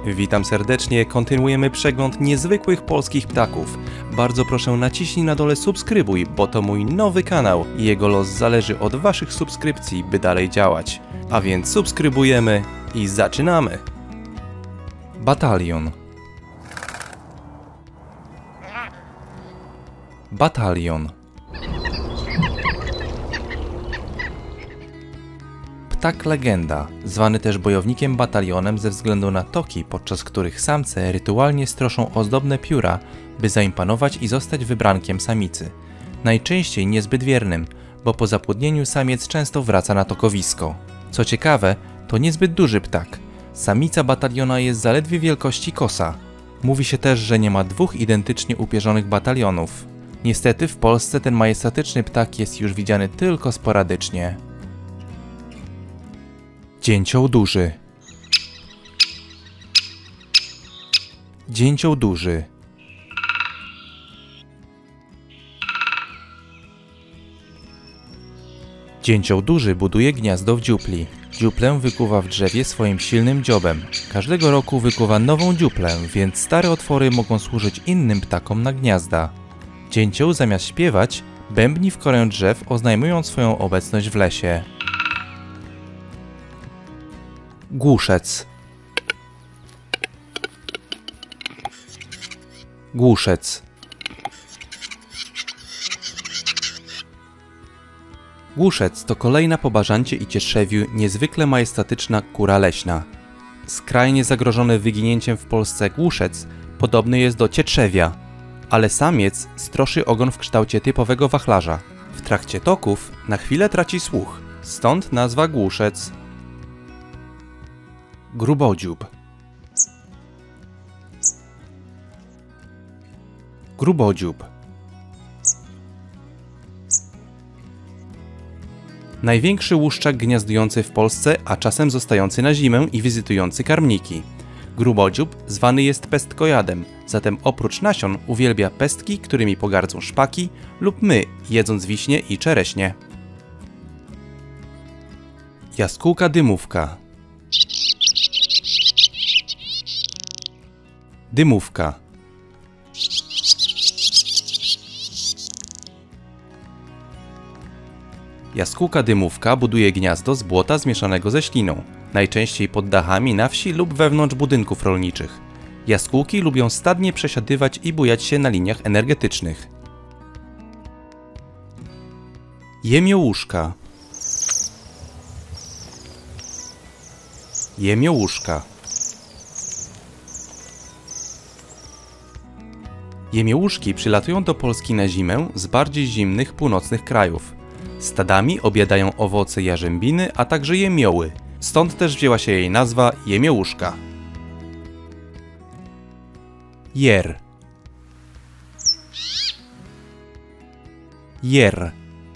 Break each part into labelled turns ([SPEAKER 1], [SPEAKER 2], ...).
[SPEAKER 1] Witam serdecznie, kontynuujemy przegląd niezwykłych polskich ptaków. Bardzo proszę naciśnij na dole subskrybuj, bo to mój nowy kanał i jego los zależy od waszych subskrypcji, by dalej działać. A więc subskrybujemy i zaczynamy! Batalion. Batalion. Ptak legenda, zwany też bojownikiem batalionem ze względu na toki, podczas których samce rytualnie stroszą ozdobne pióra, by zaimponować i zostać wybrankiem samicy. Najczęściej niezbyt wiernym, bo po zapłodnieniu samiec często wraca na tokowisko. Co ciekawe, to niezbyt duży ptak. Samica bataliona jest zaledwie wielkości kosa. Mówi się też, że nie ma dwóch identycznie upierzonych batalionów. Niestety w Polsce ten majestatyczny ptak jest już widziany tylko sporadycznie. Dzięcioł duży. Dzięcioł duży. Dzięcioł duży buduje gniazdo w dziupli. Dziuplę wykuwa w drzewie swoim silnym dziobem. Każdego roku wykuwa nową dziuplę, więc stare otwory mogą służyć innym ptakom na gniazda. Dzięcioł zamiast śpiewać, bębni w korę drzew, oznajmując swoją obecność w lesie. Głuszec. Głuszec. Głuszec to kolejna po bażancie i cietrzewiu niezwykle majestatyczna kura leśna. Skrajnie zagrożony wyginięciem w Polsce głuszec podobny jest do cietrzewia, ale samiec stroszy ogon w kształcie typowego wachlarza. W trakcie toków na chwilę traci słuch, stąd nazwa głuszec. Grubodziób. Grubodziób. Największy łuszczak gniazdujący w Polsce, a czasem zostający na zimę i wizytujący karmniki. Grubodziób zwany jest pestkojadem, zatem oprócz nasion uwielbia pestki, którymi pogardzą szpaki, lub my, jedząc wiśnie i czereśnie. Jaskółka dymówka. Dymówka. Jaskółka dymówka buduje gniazdo z błota zmieszanego ze śliną, najczęściej pod dachami na wsi lub wewnątrz budynków rolniczych. Jaskółki lubią stadnie przesiadywać i bujać się na liniach energetycznych. Jemiołuszka. Jemiołuszka. Jemiołuszki przylatują do Polski na zimę z bardziej zimnych północnych krajów. Stadami objadają owoce jarzębiny, a także jemioły, stąd też wzięła się jej nazwa jemiołuszka. Jer. Jer.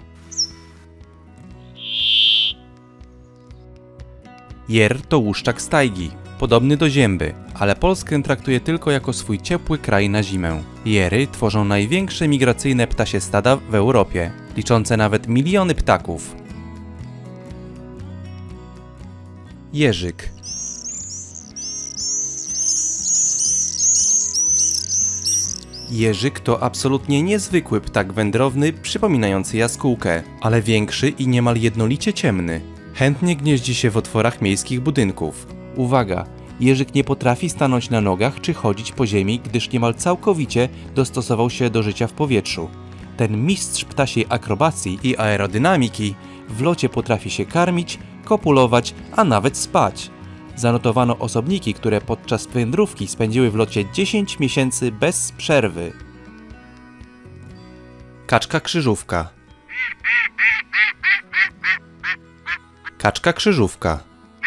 [SPEAKER 1] Jer to łuszczak z tajgi, podobny do zięby, ale Polskę traktuje tylko jako swój ciepły kraj na zimę. Jery tworzą największe migracyjne ptasie stada w Europie, liczące nawet miliony ptaków. Jerzyk. Jerzyk to absolutnie niezwykły ptak wędrowny, przypominający jaskółkę, ale większy i niemal jednolicie ciemny. Chętnie gnieździ się w otworach miejskich budynków. Uwaga! Jerzyk nie potrafi stanąć na nogach czy chodzić po ziemi, gdyż niemal całkowicie dostosował się do życia w powietrzu. Ten mistrz ptasiej akrobacji i aerodynamiki w locie potrafi się karmić, kopulować, a nawet spać. Zanotowano osobniki, które podczas wędrówki spędziły w locie 10 miesięcy bez przerwy. Kaczka krzyżówka. Kaczka krzyżówka.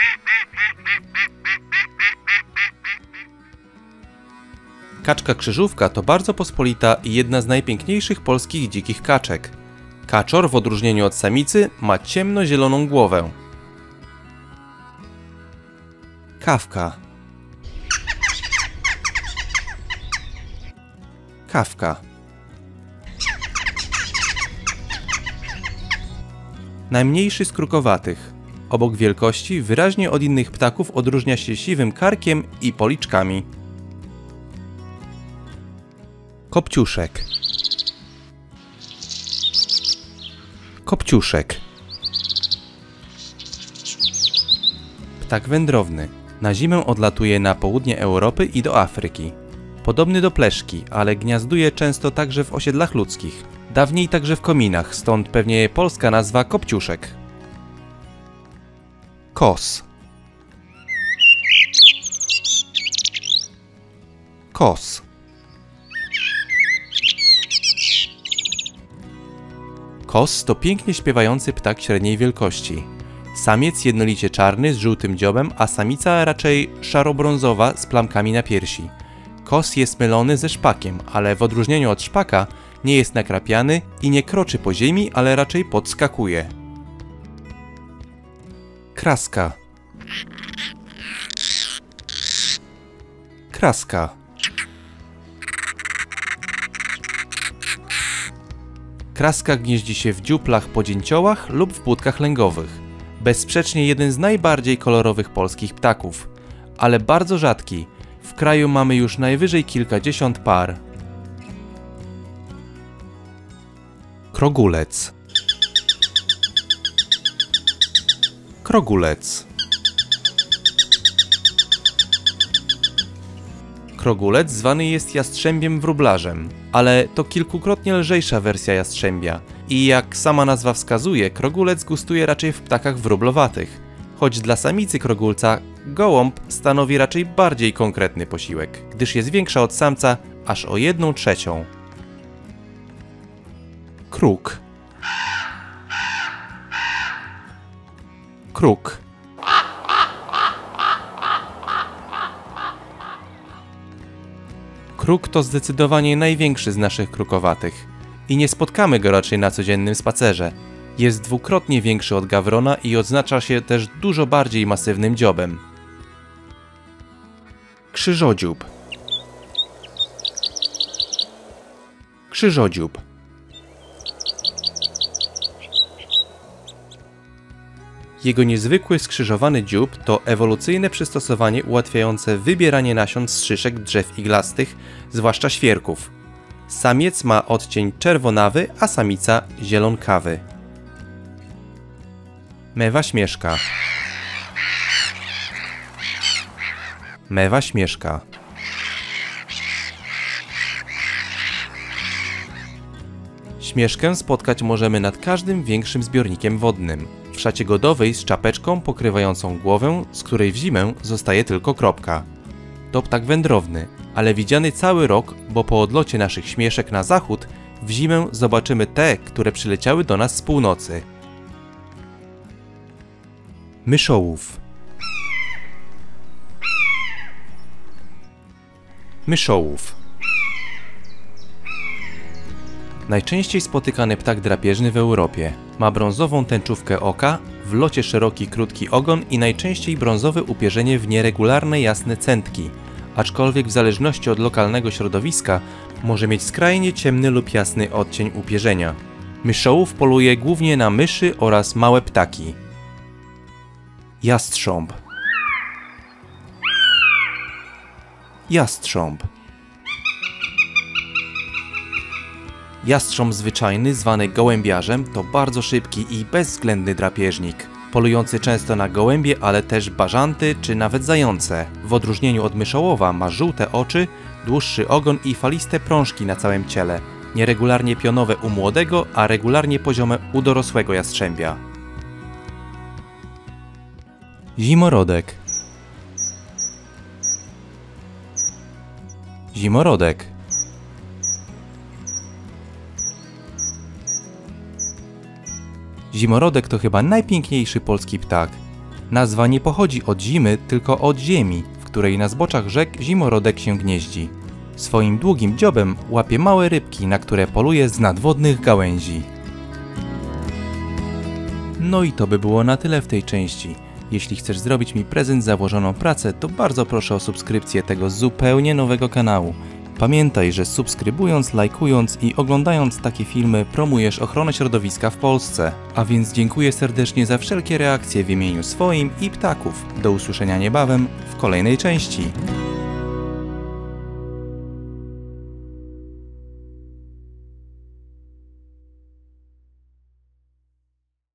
[SPEAKER 1] Kaczka krzyżówka to bardzo pospolita i jedna z najpiękniejszych polskich dzikich kaczek. Kaczor w odróżnieniu od samicy ma ciemnozieloną głowę. Kawka. Kawka. Najmniejszy z krukowatych. Obok wielkości wyraźnie od innych ptaków odróżnia się siwym karkiem i policzkami. Kopciuszek. Kopciuszek. Ptak wędrowny. Na zimę odlatuje na południe Europy i do Afryki. Podobny do pleszki, ale gniazduje często także w osiedlach ludzkich. Dawniej także w kominach, stąd pewnie polska nazwa kopciuszek. Kos. Kos. Kos to pięknie śpiewający ptak średniej wielkości. Samiec jednolicie czarny z żółtym dziobem, a samica raczej szaro-brązowa z plamkami na piersi. Kos jest mylony ze szpakiem, ale w odróżnieniu od szpaka nie jest nakrapiany i nie kroczy po ziemi, ale raczej podskakuje. Kraska. Kraska. Kraska gnieździ się w dziuplach po dzięciołach lub w płutkach lęgowych. Bezsprzecznie jeden z najbardziej kolorowych polskich ptaków, ale bardzo rzadki. W kraju mamy już najwyżej kilkadziesiąt par. Krogulec. Krogulec. Krogulec zwany jest jastrzębiem wróblarzem, ale to kilkukrotnie lżejsza wersja jastrzębia i jak sama nazwa wskazuje, krogulec gustuje raczej w ptakach wróblowatych, choć dla samicy krogulca gołąb stanowi raczej bardziej konkretny posiłek, gdyż jest większa od samca aż o 1/3. Kruk. Kruk. Kruk to zdecydowanie największy z naszych krukowatych i nie spotkamy go raczej na codziennym spacerze. Jest dwukrotnie większy od gawrona i odznacza się też dużo bardziej masywnym dziobem. Krzyżodziób. Krzyżodziób. Jego niezwykły skrzyżowany dziób to ewolucyjne przystosowanie ułatwiające wybieranie nasion z szyszek drzew iglastych, zwłaszcza świerków. Samiec ma odcień czerwonawy, a samica zielonkawy. Mewa śmieszka. Mewa śmieszka. Śmieszkę spotkać możemy nad każdym większym zbiornikiem wodnym. W szacie godowej z czapeczką pokrywającą głowę, z której w zimę zostaje tylko kropka. To ptak wędrowny, ale widziany cały rok, bo po odlocie naszych śmieszek na zachód w zimę zobaczymy te, które przyleciały do nas z północy. Myszołów. Myszołów. Najczęściej spotykany ptak drapieżny w Europie. Ma brązową tęczówkę oka, w locie szeroki, krótki ogon i najczęściej brązowe upierzenie w nieregularne, jasne cętki, aczkolwiek w zależności od lokalnego środowiska może mieć skrajnie ciemny lub jasny odcień upierzenia. Myszołów poluje głównie na myszy oraz małe ptaki. Jastrząb. Jastrząb. Jastrząb zwyczajny, zwany gołębiarzem, to bardzo szybki i bezwzględny drapieżnik, polujący często na gołębie, ale też bażanty czy nawet zające. W odróżnieniu od myszołowa ma żółte oczy, dłuższy ogon i faliste prążki na całym ciele, nieregularnie pionowe u młodego, a regularnie poziome u dorosłego jastrzębia. Zimorodek. Zimorodek. Zimorodek to chyba najpiękniejszy polski ptak. Nazwa nie pochodzi od zimy, tylko od ziemi, w której na zboczach rzek zimorodek się gnieździ. Swoim długim dziobem łapie małe rybki, na które poluje z nadwodnych gałęzi. No i to by było na tyle w tej części. Jeśli chcesz zrobić mi prezent za włożoną pracę, to bardzo proszę o subskrypcję tego zupełnie nowego kanału. Pamiętaj, że subskrybując, lajkując i oglądając takie filmy promujesz ochronę środowiska w Polsce. A więc dziękuję serdecznie za wszelkie reakcje w imieniu swoim i ptaków. Do usłyszenia niebawem w kolejnej części.